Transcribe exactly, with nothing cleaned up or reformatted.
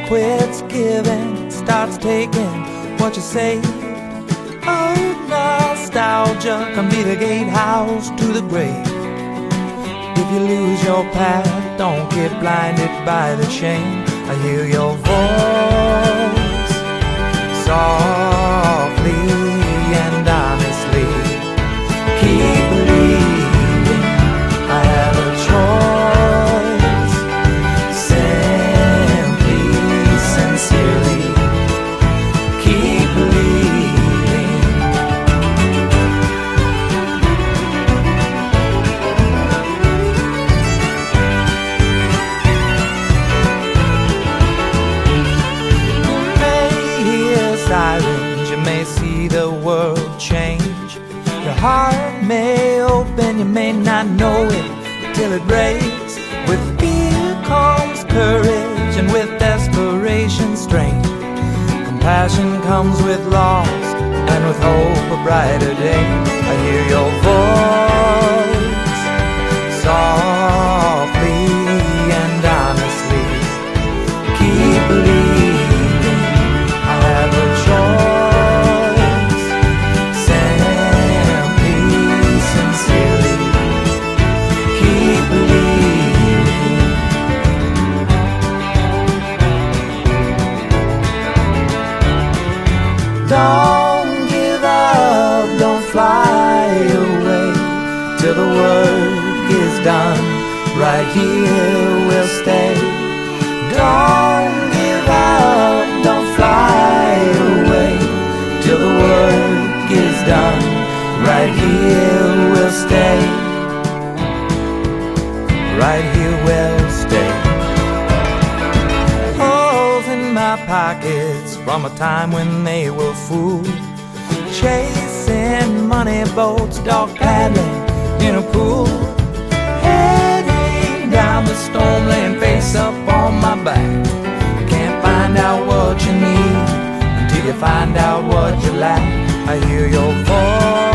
quits giving, starts taking what you say. Oh, nostalgia can be the gatehouse to the grave. If you lose your path, don't get blinded by the shame. I hear your voice softly and honestly. Keep believing I have a choice. Simply, sincerely, keep believing. You may hear sirens, you may see the world change. Your heart may open, you may not know it till it breaks. With fear comes courage, and with desperation strength. Compassion comes with loss, and with hope a brighter day. I hear your voice softly and honestly. Keep believing I have a choice. Simply, sincerely, keep believing. Don't give up, don't fly away till the work is done. Right here we'll stay. Don't give up, don't fly away till the work is done. Right here we'll stay. Right here we'll stay. Holes in my pockets from a time when they were food. Chasing money boats, dog paddling in a pool. Heading down the storm, laying face up on my back. You can't find out what you need until you find out what you lack. I hear your voice